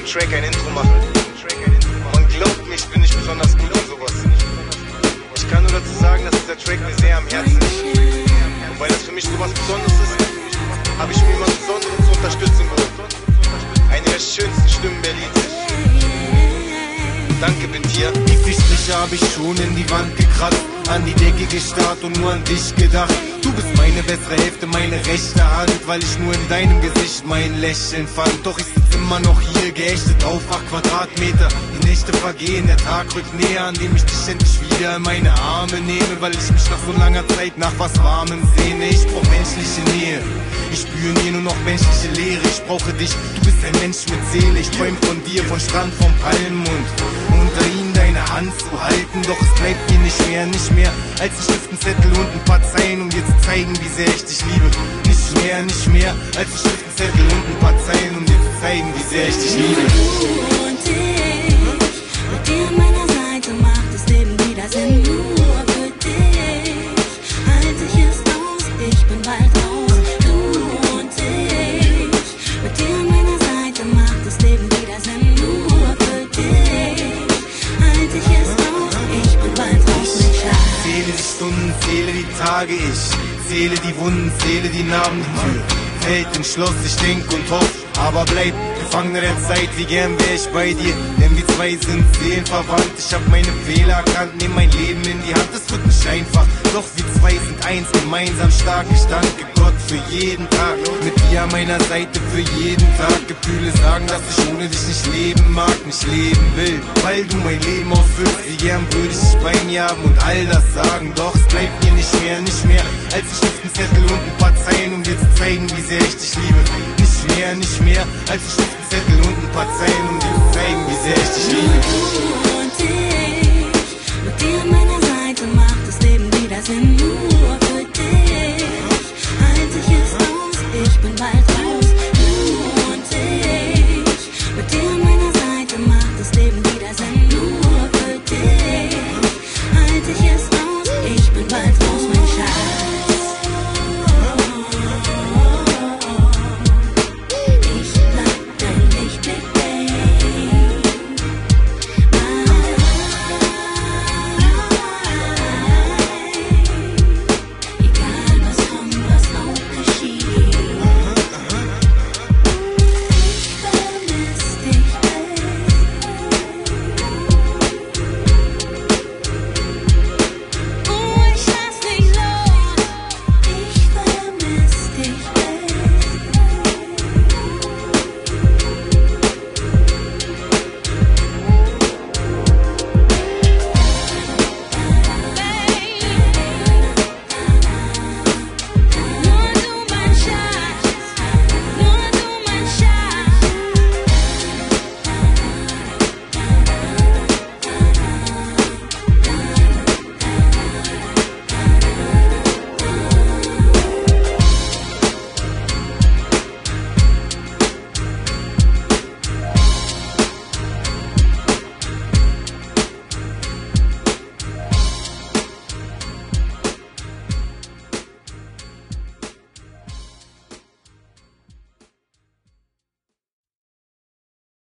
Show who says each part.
Speaker 1: Track ein Intro machen. Man glaubt mir, ich bin nicht besonders gut in sowas. Ich kann nur dazu sagen, dass dieser Track mir sehr am Herzen liegt. Und weil das für mich sowas Besonderes ist, habe ich mir jemanden Besonderen zur Unterstützung geholt. Eine der schönsten Stimmen Berlins. Danke, Bintia.
Speaker 2: Die Striche hab ich schon in die Wand gekratzt, an die Decke gestarrt und nur an dich gedacht. Du bist meine bessere Hälfte, meine rechte Hand, weil ich nur in deinem Gesicht mein Lächeln fand. Doch ich sitz immer noch hier, geächtet auf 8 Quadratmeter. Die Nächte vergehen, der Tag rückt näher, an dem ich dich endlich wieder in meine Arme nehme, weil ich mich nach so langer Zeit nach was Warmem sehne. Ich brauch menschliche Nähe, ich spüre in dir nur noch menschliche Leere. Ich brauche dich, du bist ein Mensch mit Seele. Ich träum von dir, von Strand, vom Palmenmund, unter ihnen deine Hand zu halten. Doch es bleibt mir nicht mehr als ein Stift, ein Zettel und ein paar Zeilen, um dir zu zeigen, wie sehr ich dich liebe. Nicht mehr als ein Stift, ein Zettel und ein paar Zeilen, um dir zu zeigen, wie sehr ich dich liebe.
Speaker 3: Du und ich, mit dir an meiner Seite macht das Leben wieder Sinn. Nur für dich halte ich es aus, ich bin bald raus. Du und ich, mit dir an meiner Seite macht das Leben wieder Sinn. Nur für dich halte ich es aus, ich bin bald raus, mein Schatz.
Speaker 2: Zähle die Stunden, zähle die Tage, ich zähle die Wunden, zähle die Narben, die Tür fällt ins Schloss, ich denk und hoff, aber bleib Gefangener der Zeit, wie gern wär ich bei dir, denn wir zwei sind seelenverwandt. Ich hab meine Fehler erkannt, nehm mein Leben in die Hand, es wird nicht einfach, doch wir zwei sind eins, gemeinsam stark. Ich danke Gott für jeden Tag, mit dir an meiner Seite für jeden Tag. Gefühle sagen, dass ich ohne dich nicht leben mag, nicht leben will, weil du mein Leben ausfüllst. Wie gern würde ich dich bei mir haben und all das sagen, doch es bleibt mir nicht mehr als ein Stift, ein Zettel und ein paar Zeilen, um dir zu zeigen, wie sehr ich dich liebe. Nicht mehr als ein Stift, ein Zettel und ein paar Zeilen, um dir zu zeigen, wie sehr ich dich liebe.
Speaker 3: Du und ich, mit dir an meiner Seite macht das Leben wieder Sinn.